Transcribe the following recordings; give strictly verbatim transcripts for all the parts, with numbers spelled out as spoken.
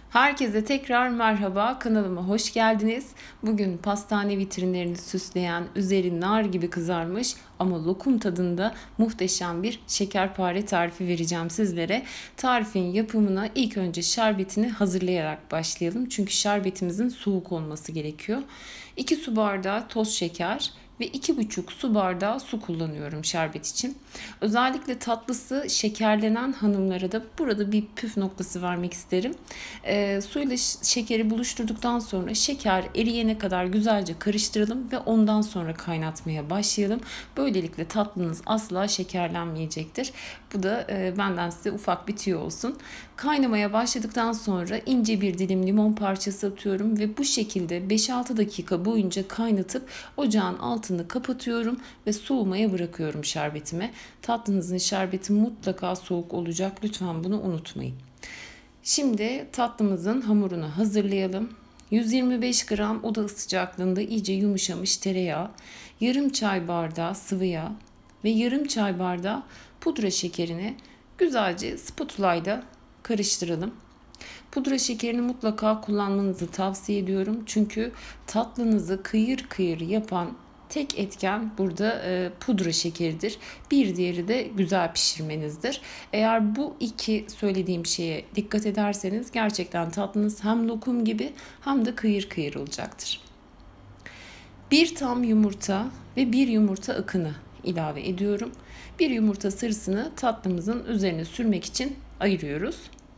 Herkese tekrar merhaba, kanalıma hoş geldiniz. Bugün pastane vitrinlerini süsleyen, üzeri nar gibi kızarmış ama lokum tadında muhteşem bir şekerpare tarifi vereceğim sizlere. Tarifin yapımına ilk önce şerbetini hazırlayarak başlayalım. Çünkü şerbetimizin soğuk olması gerekiyor. iki su bardağı toz şeker ve iki buçuk su bardağı su kullanıyorum şerbet için. Özellikle tatlısı şekerlenen hanımlara da burada bir püf noktası vermek isterim. E, suyla şekeri buluşturduktan sonra şeker eriyene kadar güzelce karıştıralım ve ondan sonra kaynatmaya başlayalım. Böylelikle tatlınız asla şekerlenmeyecektir. Bu da e, benden size ufak bir tüyo olsun. Kaynamaya başladıktan sonra ince bir dilim limon parçası atıyorum ve bu şekilde beş altı dakika boyunca kaynatıp ocağın altını kapatıyorum ve soğumaya bırakıyorum şerbetimi. Tatlınızın şerbeti mutlaka soğuk olacak. Lütfen bunu unutmayın. Şimdi tatlımızın hamurunu hazırlayalım. yüz yirmi beş gram oda sıcaklığında iyice yumuşamış tereyağı, yarım çay bardağı sıvı yağ ve yarım çay bardağı pudra şekerini güzelce spatula ile karıştıralım. Pudra şekerini mutlaka kullanmanızı tavsiye ediyorum. Çünkü tatlınızı kıyır kıyır yapan tek etken burada e, pudra şekeridir. Bir diğeri de güzel pişirmenizdir. Eğer bu iki söylediğim şeye dikkat ederseniz gerçekten tatlınız hem lokum gibi hem de kıyır kıyır olacaktır. Bir tam yumurta ve bir yumurta akını ilave ediyorum. Bir yumurta sarısını tatlımızın üzerine sürmek için ayırıyoruz.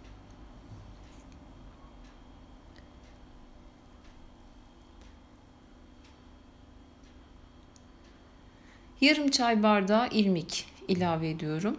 Yarım çay bardağı irmik ilave ediyorum.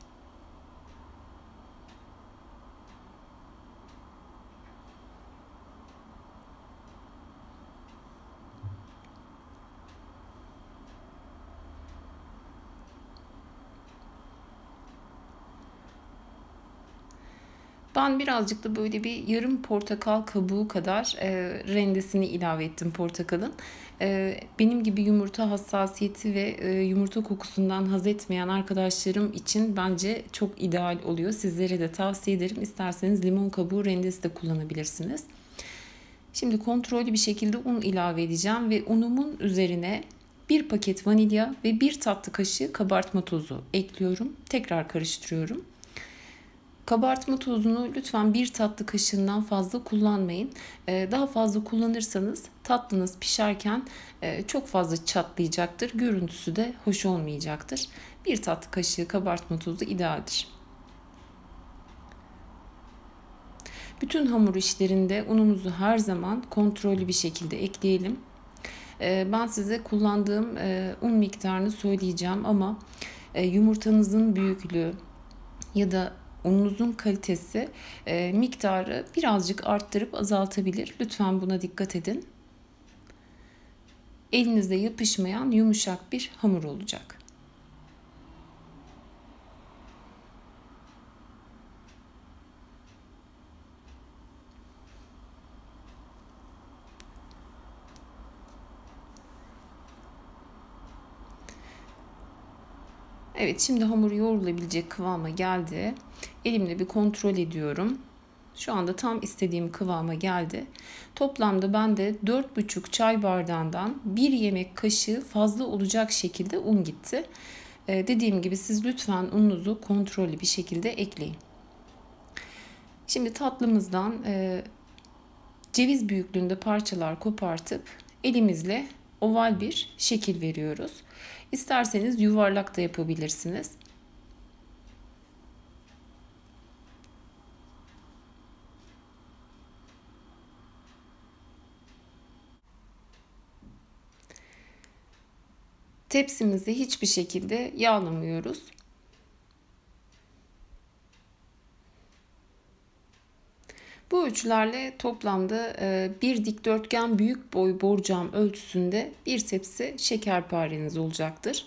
Ben birazcık da böyle bir yarım portakal kabuğu kadar e, rendesini ilave ettim portakalın. E, benim gibi yumurta hassasiyeti ve e, yumurta kokusundan haz etmeyen arkadaşlarım için bence çok ideal oluyor. Sizlere de tavsiye ederim. İsterseniz limon kabuğu rendesi de kullanabilirsiniz. Şimdi kontrollü bir şekilde un ilave edeceğim ve unumun üzerine bir paket vanilya ve bir tatlı kaşığı kabartma tozu ekliyorum. Tekrar karıştırıyorum. Kabartma tozunu lütfen bir tatlı kaşığından fazla kullanmayın. Daha fazla kullanırsanız tatlınız pişerken çok fazla çatlayacaktır. Görüntüsü de hoş olmayacaktır. Bir tatlı kaşığı kabartma tozu idealdir. Bütün hamur işlerinde unumuzu her zaman kontrollü bir şekilde ekleyelim. Ben size kullandığım un miktarını söyleyeceğim ama yumurtanızın büyüklüğü ya da ununuzun kalitesi e, miktarı birazcık arttırıp azaltabilir. Lütfen buna dikkat edin. Elinizde yapışmayan yumuşak bir hamur olacak. Evet, şimdi hamur yoğrulabilecek kıvama geldi. Elimle bir kontrol ediyorum. Şu anda tam istediğim kıvama geldi. Toplamda bende dört buçuk çay bardağından bir yemek kaşığı fazla olacak şekilde un gitti. Ee, dediğim gibi siz lütfen ununuzu kontrollü bir şekilde ekleyin. Şimdi tatlımızdan e, ceviz büyüklüğünde parçalar kopartıp elimizle oval bir şekil veriyoruz. İsterseniz yuvarlak da yapabilirsiniz. Tepsimizi hiçbir şekilde yağlamıyoruz. Bu ölçülerle toplamda bir dikdörtgen büyük boy borcam ölçüsünde bir tepsi şekerpareniz olacaktır.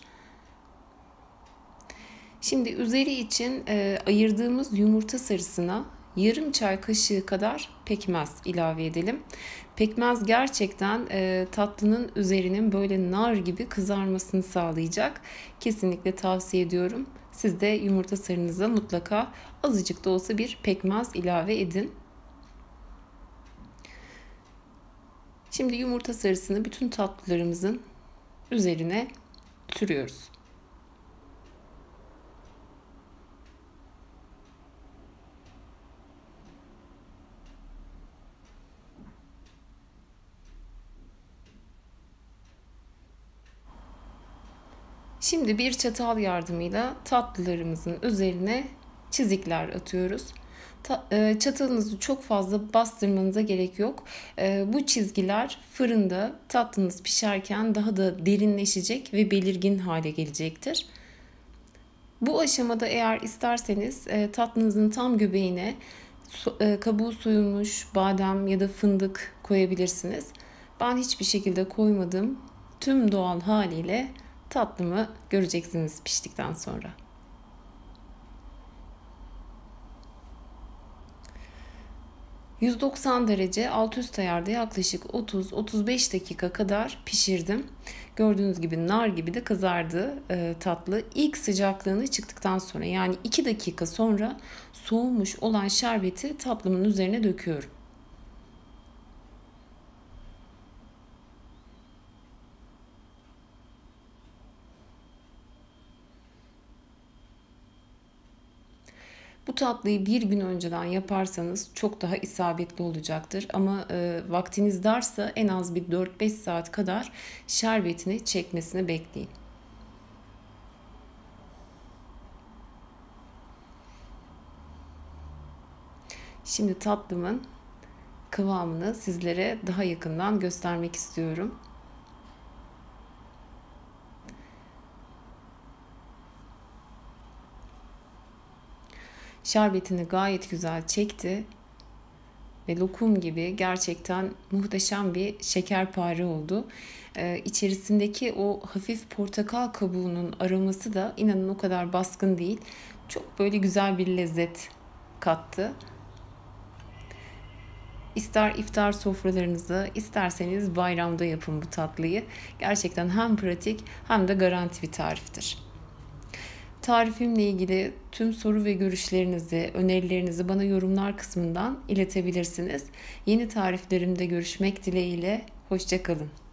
Şimdi üzeri için ayırdığımız yumurta sarısına yarım çay kaşığı kadar pekmez ilave edelim. Pekmez gerçekten e, tatlının üzerinin böyle nar gibi kızarmasını sağlayacak. Kesinlikle tavsiye ediyorum. Siz de yumurta sarınıza mutlaka azıcık da olsa bir pekmez ilave edin. Şimdi yumurta sarısını bütün tatlılarımızın üzerine sürüyoruz. Şimdi bir çatal yardımıyla tatlılarımızın üzerine çizikler atıyoruz. Çatalınızı çok fazla bastırmanıza gerek yok. Bu çizgiler fırında tatlınız pişerken daha da derinleşecek ve belirgin hale gelecektir. Bu aşamada eğer isterseniz tatlınızın tam göbeğine kabuğu soyulmuş badem ya da fındık koyabilirsiniz. Ben hiçbir şekilde koymadım. Tüm doğal haliyle tatlımı göreceksiniz piştikten sonra. yüz doksan derece alt üst ayarda yaklaşık otuz otuz beş dakika kadar pişirdim. Gördüğünüz gibi nar gibi de kızardı e, tatlı. İlk sıcaklığını çıktıktan sonra, yani iki dakika sonra soğumuş olan şerbeti tatlımın üzerine döküyorum. Bu tatlıyı bir gün önceden yaparsanız çok daha isabetli olacaktır. Ama e, vaktiniz darsa en az bir dört beş saat kadar şerbetini çekmesini bekleyin. Şimdi tatlımın kıvamını sizlere daha yakından göstermek istiyorum. Şerbetini gayet güzel çekti ve lokum gibi gerçekten muhteşem bir şekerpare oldu. Ee, içerisindeki o hafif portakal kabuğunun aroması da inanın o kadar baskın değil. Çok böyle güzel bir lezzet kattı. İster iftar sofralarınızı, isterseniz bayramda yapın bu tatlıyı. Gerçekten hem pratik hem de garanti bir tariftir. Tarifimle ilgili tüm soru ve görüşlerinizi, önerilerinizi bana yorumlar kısmından iletebilirsiniz. Yeni tariflerimde görüşmek dileğiyle, hoşça kalın.